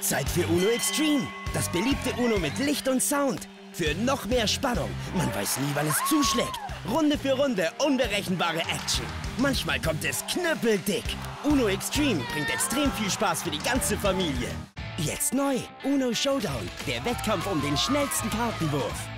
Zeit für Uno Extreme. Das beliebte Uno mit Licht und Sound. Für noch mehr Spannung. Man weiß nie, wann es zuschlägt. Runde für Runde unberechenbare Action. Manchmal kommt es knüppeldick. Uno Extreme bringt extrem viel Spaß für die ganze Familie. Jetzt neu. Uno Showdown. Der Wettkampf um den schnellsten Kartenwurf.